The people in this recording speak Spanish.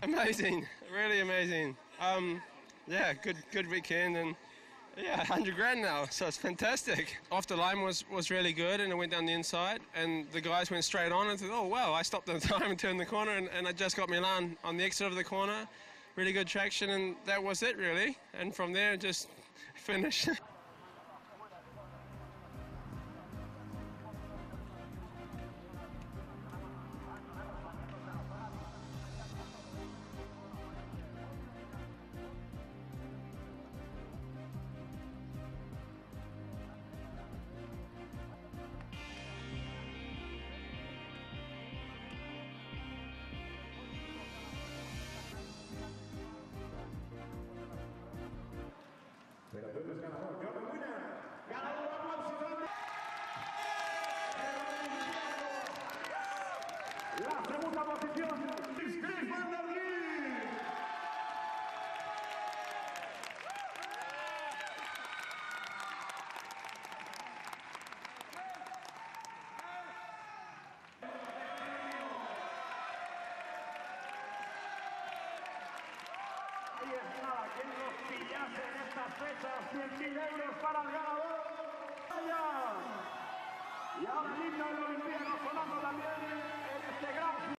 Amazing, really amazing. Yeah, good weekend, and yeah, 100 grand now, so it's fantastic. Off the line was really good, and it went down the inside, and the guys went straight on and said, oh wow, I stopped at the time and turned the corner, and I just got Milan on the exit of the corner. Really good traction, and that was it really. And from there, just finished. Pero tú eres ganador, Jordan Winner. Ganador, aplausos grande. La segunda posición, Chris Van der Lee. Ahí está, quien nos pillase en estas fechas, 100.000 euros para el ganador. Y ahora el himno del Olimpiano sonando también en este gran